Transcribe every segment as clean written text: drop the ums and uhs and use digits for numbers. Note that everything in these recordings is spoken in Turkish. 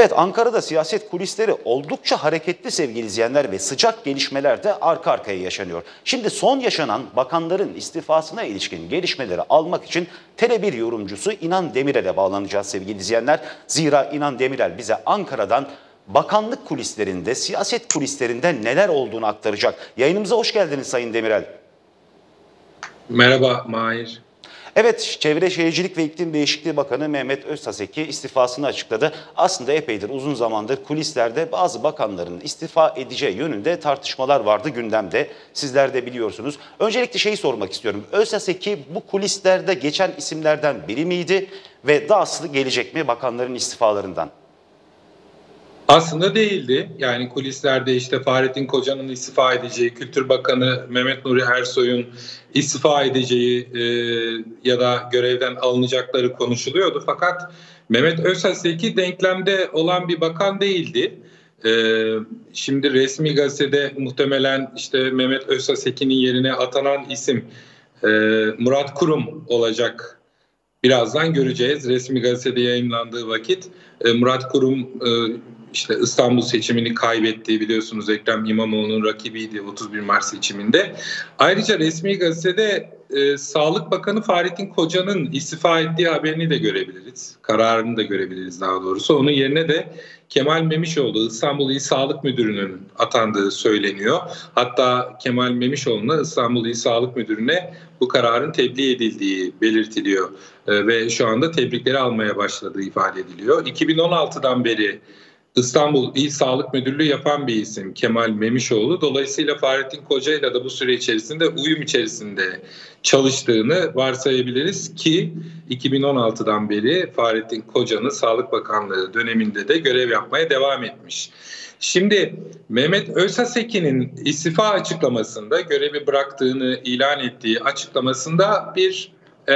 Evet, Ankara'da siyaset kulisleri oldukça hareketli sevgili izleyenler ve sıcak gelişmeler de arka arkaya yaşanıyor. Şimdi son yaşanan bakanların istifasına ilişkin gelişmeleri almak için Tele1 yorumcusu İnan Demirel'e bağlanacağız sevgili izleyenler. Zira İnan Demirel bize Ankara'dan bakanlık kulislerinde, siyaset kulislerinde neler olduğunu aktaracak. Yayınımıza hoş geldiniz Sayın Demirel. Merhaba Mahir. Evet, Çevre Şehircilik ve İklim Değişikliği Bakanı Mehmet Özsaseki istifasını açıkladı. Aslında epeydir, uzun zamandır kulislerde bazı bakanların istifa edeceği yönünde tartışmalar vardı gündemde. Sizler de biliyorsunuz. Öncelikle şeyi sormak istiyorum. Özsaseki bu kulislerde geçen isimlerden biri miydi ve dahası gelecek mi bakanların istifalarından? Aslında değildi. Yani kulislerde işte Fahrettin Koca'nın istifa edeceği, Kültür Bakanı Mehmet Nuri Ersoy'un istifa edeceği ya da görevden alınacakları konuşuluyordu. Fakat Mehmet Özsaseki denklemde olan bir bakan değildi. Şimdi resmi gazetede muhtemelen işte Mehmet Özsaseki'nin yerine atanan isim Murat Kurum olacak. Birazdan göreceğiz resmi gazetede yayımlandığı vakit. Murat Kurum işte İstanbul seçimini kaybetti, biliyorsunuz Ekrem İmamoğlu'nun rakibiydi 31 Mart seçiminde. Ayrıca resmi gazetede Sağlık Bakanı Fahrettin Koca'nın istifa ettiği haberini de görebiliriz. Kararını da görebiliriz daha doğrusu. Onun yerine de Kemal Memişoğlu İstanbul İl Sağlık Müdürü'nün atandığı söyleniyor. Hatta Kemal Memişoğlu'na İstanbul İl Sağlık Müdürü'ne bu kararın tebliğ edildiği belirtiliyor. Ve şu anda tebrikleri almaya başladığı ifade ediliyor. 2016'dan beri İstanbul İl Sağlık Müdürlüğü yapan bir isim Kemal Memişoğlu. Dolayısıyla Fahrettin Koca'yla da bu süre içerisinde uyum içerisinde çalıştığını varsayabiliriz ki 2016'dan beri Fahrettin Koca'nın Sağlık Bakanlığı döneminde de görev yapmaya devam etmiş. Şimdi Mehmet Özsaseki'nin istifa açıklamasında, görevi bıraktığını ilan ettiği açıklamasında bir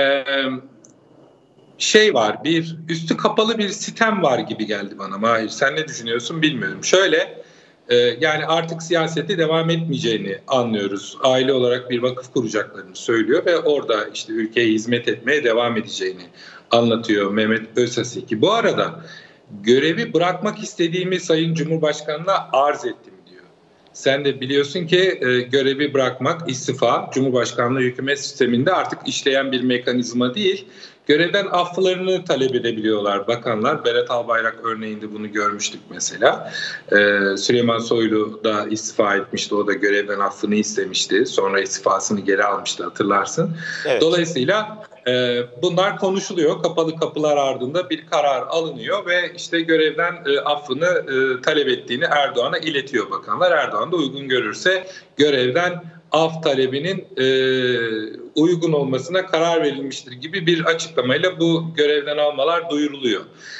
şey var, bir üstü kapalı bir sitem var gibi geldi bana Mahir. Sen ne düşünüyorsun bilmiyorum. Şöyle, yani artık siyasete devam etmeyeceğini anlıyoruz. Aile olarak bir vakıf kuracaklarını söylüyor ve orada işte ülkeye hizmet etmeye devam edeceğini anlatıyor Mehmet Özsaseki. Bu arada görevi bırakmak istediğimi Sayın Cumhurbaşkanı'na arz ettim diyor. Sen de biliyorsun ki görevi bırakmak, istifa, Cumhurbaşkanlığı hükümet sisteminde artık işleyen bir mekanizma değil. Görevden afflarını talep edebiliyorlar bakanlar. Berat Albayrak örneğinde bunu görmüştük mesela. Süleyman Soylu da istifa etmişti. O da görevden affını istemişti. Sonra istifasını geri almıştı, hatırlarsın. Evet. Dolayısıyla bunlar konuşuluyor. Kapalı kapılar ardında bir karar alınıyor ve işte görevden affını talep ettiğini Erdoğan'a iletiyor bakanlar. Erdoğan da uygun görürse görevden af talebinin uygun olmasına karar verilmiştir gibi bir açıklamayla bu görevden almalar duyuruluyor.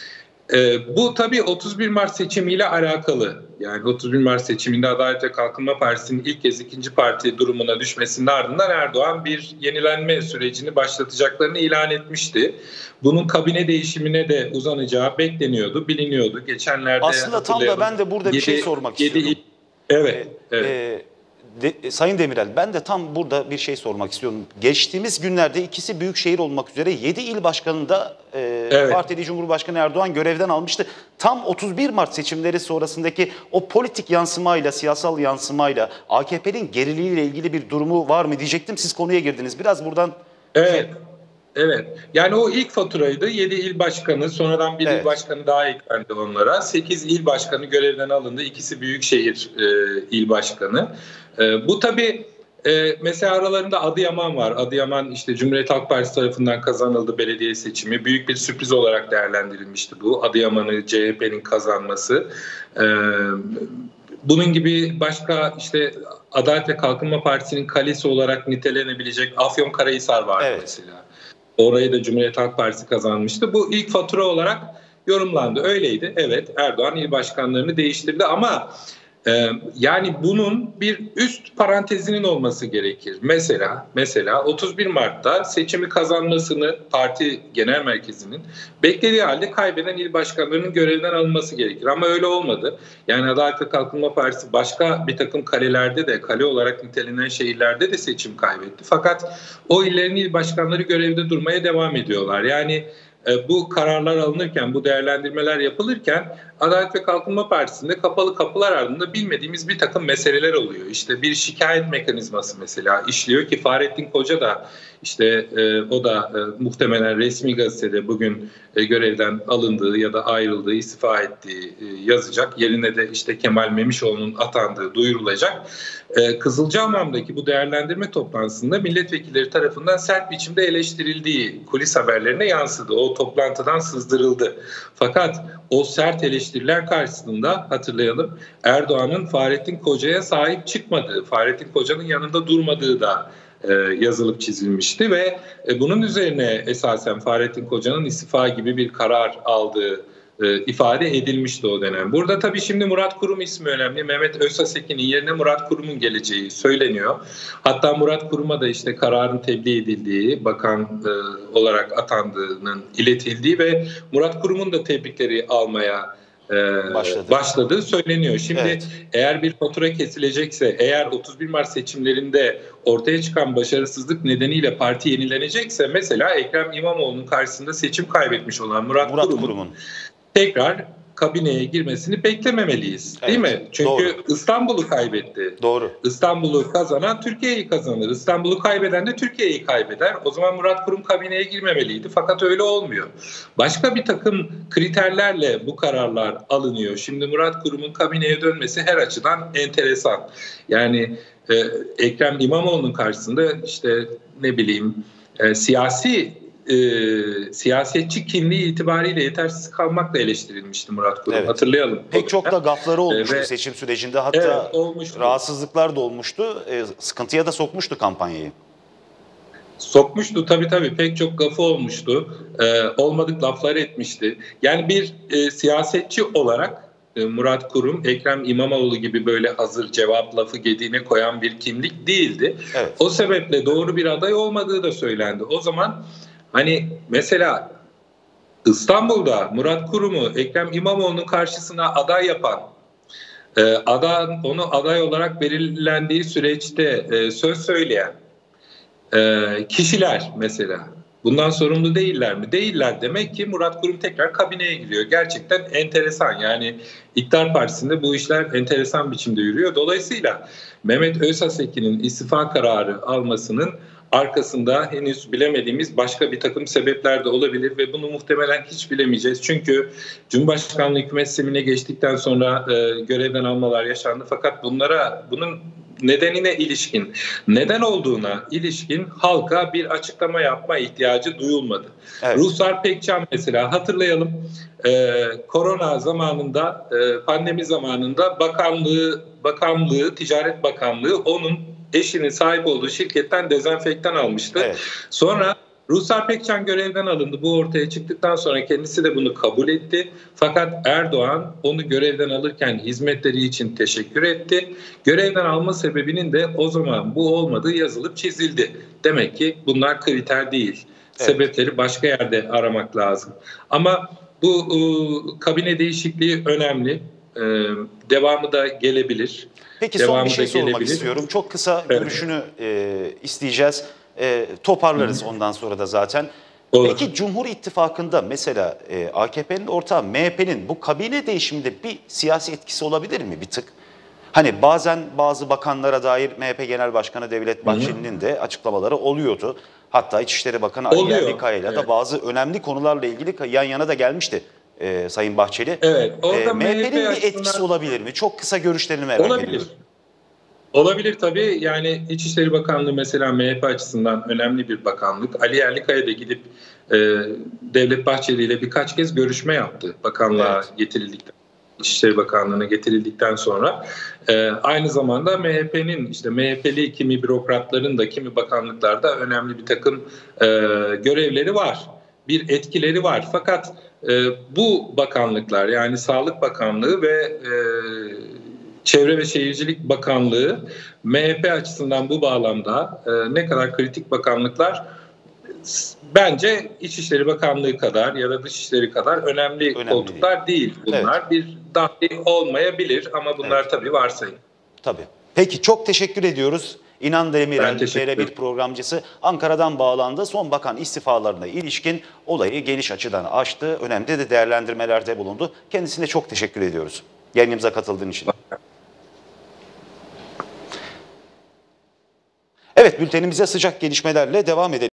Bu tabii 31 Mart seçimiyle alakalı. Yani 31 Mart seçiminde Adalet ve Kalkınma Partisi'nin ilk kez ikinci parti durumuna düşmesinin ardından Erdoğan bir yenilenme sürecini başlatacaklarını ilan etmişti. Bunun kabine değişimine de uzanacağı bekleniyordu, biliniyordu. Geçenlerde aslında tam da ben de burada bir şey sormak istiyorum. Evet. Sayın Demirel, ben de tam burada bir şey sormak istiyorum. Geçtiğimiz günlerde ikisi büyükşehir olmak üzere 7 il başkanını da Partili Cumhurbaşkanı Erdoğan görevden almıştı. Tam 31 Mart seçimleri sonrasındaki o politik yansımayla, siyasal yansımayla AKP'nin geriliğiyle ilgili bir durumu var mı diyecektim. Siz konuya girdiniz. Biraz buradan... Evet. Yani o ilk faturaydı. 7 il başkanı, sonradan bir il başkanı daha eklendi onlara. 8 il başkanı görevden alındı. İkisi büyükşehir il başkanı. Bu tabii mesela aralarında Adıyaman var. Adıyaman işte Cumhuriyet Halk Partisi tarafından kazanıldı belediye seçimi. Büyük bir sürpriz olarak değerlendirilmişti bu. Adıyaman'ı CHP'nin kazanması. Bunun gibi başka işte Adalet ve Kalkınma Partisi'nin kalesi olarak nitelenebilecek Afyonkarahisar vardı mesela. Orayı da Cumhuriyet Halk Partisi kazanmıştı. Bu ilk fatura olarak yorumlandı. Öyleydi. Evet, Erdoğan il başkanlarını değiştirdi ama yani bunun bir üst parantezinin olması gerekir. Mesela 31 Mart'ta seçimi kazanmasını parti genel merkezinin beklediği halde kaybeden il başkanlarının görevden alınması gerekir. Ama öyle olmadı. Yani Adalet ve Kalkınma Partisi başka bir takım kalelerde de, kale olarak nitelenen şehirlerde de seçim kaybetti. Fakat o illerin il başkanları görevde durmaya devam ediyorlar. Yani bu kararlar alınırken, bu değerlendirmeler yapılırken Adalet ve Kalkınma Partisi'nde kapalı kapılar ardında bilmediğimiz bir takım meseleler oluyor. İşte bir şikayet mekanizması mesela işliyor ki Fahrettin Koca da işte o da muhtemelen resmi gazetede bugün görevden alındığı ya da ayrıldığı, istifa ettiği yazacak. Yerine de işte Kemal Memişoğlu'nun atandığı duyurulacak. Kızılcahamam'daki bu değerlendirme toplantısında milletvekilleri tarafından sert biçimde eleştirildiği kulis haberlerine yansıdı. O toplantıdan sızdırıldı. Fakat o sert eleştiriler karşısında hatırlayalım Erdoğan'ın Fahrettin Koca'ya sahip çıkmadığı, Fahrettin Koca'nın yanında durmadığı da yazılıp çizilmişti ve bunun üzerine esasen Fahrettin Koca'nın istifa gibi bir karar aldığı ifade edilmişti o dönem. Burada tabii şimdi Murat Kurum ismi önemli. Mehmet Özhasekin'in yerine Murat Kurum'un geleceği söyleniyor. Hatta Murat Kurum'a da işte kararın tebliğ edildiği, bakan olarak atandığının iletildiği ve Murat Kurum'un da tebrikleri almaya başladığı söyleniyor. Şimdi evet, eğer bir fatura kesilecekse, eğer 31 Mart seçimlerinde ortaya çıkan başarısızlık nedeniyle parti yenilenecekse mesela Ekrem İmamoğlu'nun karşısında seçim kaybetmiş olan Murat Kurum'un tekrar kabineye girmesini beklememeliyiz. Değil mi? Çünkü doğru, İstanbul'u kaybetti. Doğru. İstanbul'u kazanan Türkiye'yi kazanır. İstanbul'u kaybeden de Türkiye'yi kaybeder. O zaman Murat Kurum kabineye girmemeliydi. Fakat öyle olmuyor. Başka bir takım kriterlerle bu kararlar alınıyor. Şimdi Murat Kurum'un kabineye dönmesi her açıdan enteresan. Yani Ekrem İmamoğlu'nun karşısında işte ne bileyim siyasetçi kimliği itibariyle yetersiz kalmakla eleştirilmişti Murat Kurum. Evet. Hatırlayalım. Pek çok da gafları olmuştu seçim sürecinde. Hatta olmuştu, rahatsızlıklar da olmuştu. Sıkıntıya da sokmuştu kampanyayı. Sokmuştu tabii pek çok gafı olmuştu. Olmadık laflar etmişti. Yani bir siyasetçi olarak Murat Kurum, Ekrem İmamoğlu gibi böyle hazır cevap lafı gediğine koyan bir kimlik değildi. Evet. O sebeple doğru bir aday olmadığı da söylendi. O zaman hani mesela İstanbul'da Murat Kurum'u Ekrem İmamoğlu'nun karşısına aday yapan, onu aday olarak belirlendiği süreçte söz söyleyen kişiler mesela bundan sorumlu değiller mi? Değiller, demek ki Murat Kurum tekrar kabineye giriyor. Gerçekten enteresan, yani İktidar Partisi'nde bu işler enteresan biçimde yürüyor. Dolayısıyla Mehmet Özhasekin'in istifa kararı almasının arkasında henüz bilemediğimiz başka bir takım sebepler de olabilir ve bunu muhtemelen hiç bilemeyeceğiz. Çünkü Cumhurbaşkanlığı hükümet sistemine geçtikten sonra görevden almalar yaşandı. Fakat bunun nedenine ilişkin, neden olduğuna ilişkin halka bir açıklama yapma ihtiyacı duyulmadı. Evet. Ruhsar Pekcan mesela hatırlayalım, korona zamanında, pandemi zamanında bakanlığı, Ticaret Bakanlığı onun eşinin sahip olduğu şirketten dezenfektan almıştı. Evet. Sonra Ruhsar Pekcan görevden alındı. Bu ortaya çıktıktan sonra kendisi de bunu kabul etti. Fakat Erdoğan onu görevden alırken hizmetleri için teşekkür etti. Görevden alma sebebinin de o zaman bu olmadığı yazılıp çizildi. Demek ki bunlar kriter değil. Evet. Sebepleri başka yerde aramak lazım. Ama bu kabine değişikliği önemli. Devamı da gelebilir. Peki son bir şey sormak istiyorum. Çok kısa görüşünü isteyeceğiz. Toparlarız ondan sonra da zaten. Olur. Peki Cumhur İttifakı'nda mesela AKP'nin ortağı MHP'nin bu kabine değişiminde bir siyasi etkisi olabilir mi bir tık? Hani bazen bazı bakanlara dair MHP Genel Başkanı Devlet Bahçeli'nin de açıklamaları oluyordu. Hatta İçişleri Bakanı Ali Yerlikaya ile de bazı önemli konularla ilgili yan yana da gelmişti Sayın Bahçeli. Evet. MHP'nin bir etkisi olabilir mi? Çok kısa görüşlerini merak ediyorum. Olabilir tabii. Yani İçişleri Bakanlığı mesela MHP açısından önemli bir bakanlık. Ali Yerlikaya da gidip Devlet Bahçeli ile birkaç kez görüşme yaptı bakanlığa getirildikten, İçişleri Bakanlığı'na getirildikten sonra. Aynı zamanda MHP'nin, işte MHP'li kimi bürokratların da kimi bakanlıklarda önemli bir takım görevleri var. Bir etkileri var. Fakat bu bakanlıklar, yani Sağlık Bakanlığı ve Çevre ve Şehircilik Bakanlığı MHP açısından bu bağlamda ne kadar kritik bakanlıklar, bence İçişleri Bakanlığı kadar ya da Dışişleri kadar önemli koltuklar değil bunlar. Evet. Bir dahi olmayabilir ama bunlar tabii varsayım. Tabii. Peki çok teşekkür ediyoruz. İnan Demirel, Ben teşekkür TR1 ederim. programcısı, Ankara'dan bağlandı. Son bakan istifalarına ilişkin olayı geniş açıdan açtı. Önemli de değerlendirmelerde bulundu. Kendisine çok teşekkür ediyoruz yayınımıza katıldığın için. Evet, bültenimize sıcak gelişmelerle devam edelim.